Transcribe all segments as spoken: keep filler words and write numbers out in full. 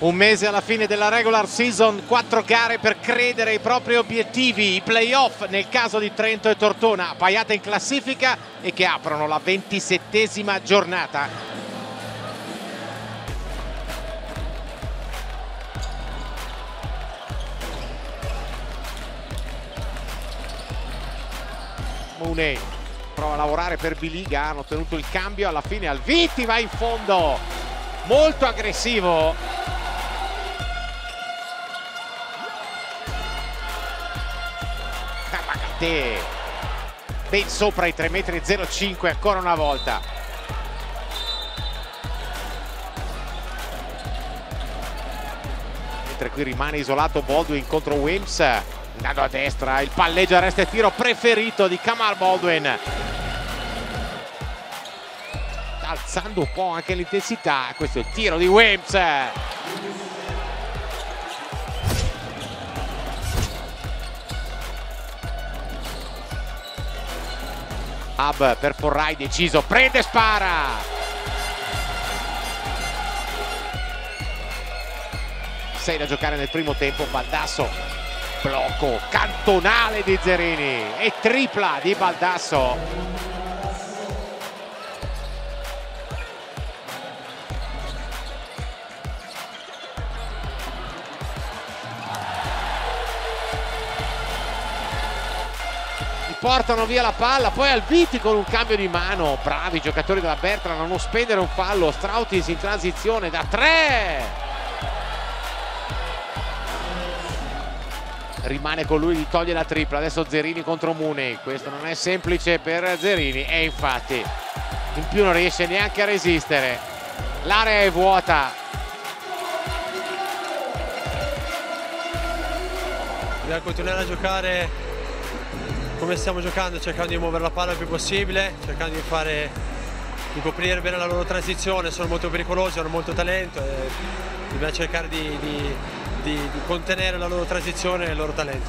Un mese alla fine della regular season, quattro gare per credere ai propri obiettivi, i playoff nel caso di Trento e Tortona, appaiate in classifica e che aprono la ventisettesima giornata. Mooney prova a lavorare per Biliga, hanno ottenuto il cambio, alla fine Alviti va in fondo, molto aggressivo. Ben sopra i tre metri e zero cinque ancora una volta. Mentre qui rimane isolato Baldwin contro Wims, andando a destra, il palleggio arresto e tiro preferito di Kamal Baldwin, alzando un po' anche l'intensità. Questo è il tiro di Wims. Hub per Forrai, deciso, prende e spara. sei da giocare nel primo tempo. Baldasso, blocco cantonale di Zerini e tripla di Baldasso. Portano via la palla, poi Alviti con un cambio di mano. Bravi i giocatori della Bertrand a non spendere un fallo. Strautis in transizione da tre, rimane con lui, gli toglie la tripla. Adesso Zerini contro Mooney, questo non è semplice per Zerini e infatti in più non riesce neanche a resistere. L'area è vuota. Dobbiamo continuare a giocare come stiamo giocando, cercando di muovere la palla il più possibile, cercando di fare, di coprire bene la loro transizione. Sono molto pericolosi, hanno molto talento e dobbiamo cercare di, di, di, di contenere la loro transizione e il loro talento.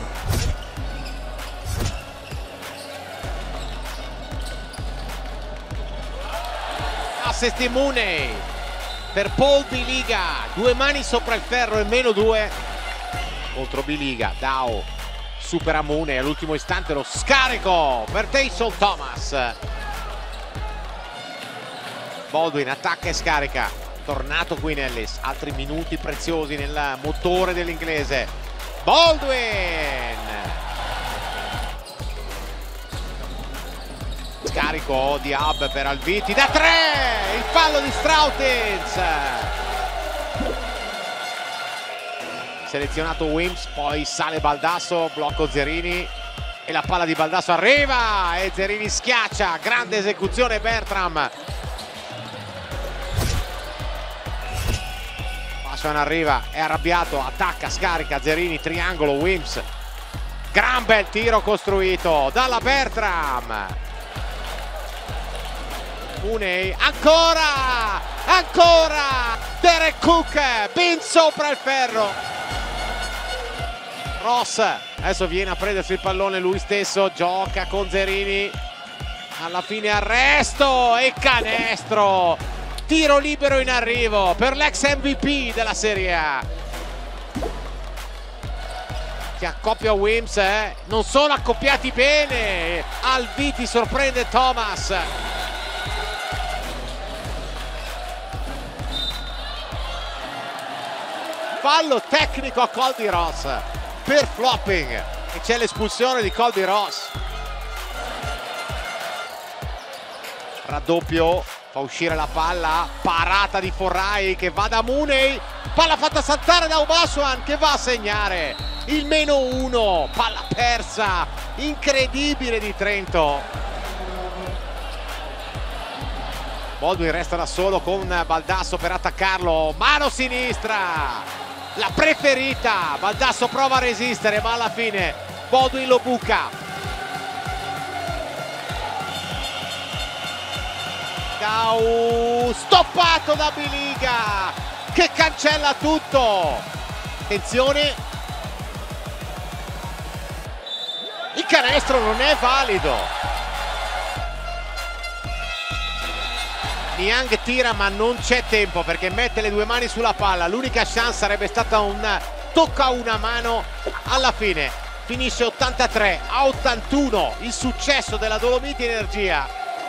Assist di Mooney per Paul Biliga, due mani sopra il ferro e meno due contro Biliga. Dao supera Mooney, all'ultimo istante lo scarico per Tyson Thomas. Baldwin attacca e scarica, tornato Quinn Ellis, altri minuti preziosi nel motore dell'inglese. Baldwin, scarico di Hub per Alviti da tre, il fallo di Strautins. Selezionato Wims, poi sale Baldasso, blocco Zerini e la palla di Baldasso arriva e Zerini schiaccia. Grande esecuzione Bertram. Passan arriva, è arrabbiato, attacca, scarica Zerini, triangolo Wims. Gran bel tiro costruito dalla Bertram. Mooney, ancora, ancora Derek Cook, ben sopra il ferro. Ross adesso viene a prendersi il pallone lui stesso, gioca con Zerini, alla fine arresto e canestro, tiro libero in arrivo per l'ex M V P della Serie A che accoppia Wims. eh. Non sono accoppiati bene, Alviti sorprende Thomas. Fallo tecnico a Colby Ross per flopping e c'è l'espulsione di Colby Ross. Raddoppio, fa uscire la palla, parata di Forrai che va da Mooney, palla fatta saltare da Obasuan che va a segnare il meno uno, palla persa incredibile di Trento. Baldwin resta da solo con Baldasso per attaccarlo, mano sinistra, la preferita. Baldasso prova a resistere ma alla fine Baldwin lo buca. Dau stoppato da Biliga che cancella tutto. Attenzione, il canestro non è valido. Niang tira ma non c'è tempo perché mette le due mani sulla palla. L'unica chance sarebbe stata un tocca una mano. Alla fine finisce ottantatré a ottantuno, il successo della Dolomiti Energia.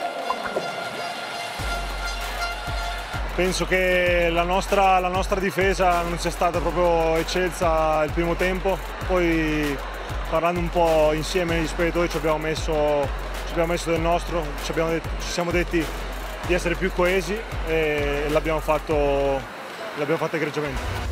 Penso che la nostra, la nostra difesa non sia stata proprio eccelsa il primo tempo, poi parlando un po' insieme negli spettatori ci abbiamo messo, ci abbiamo messo del nostro, ci, abbiamo detto, ci siamo detti di essere più coesi e l'abbiamo fatto, l'abbiamo fatto egregiamente.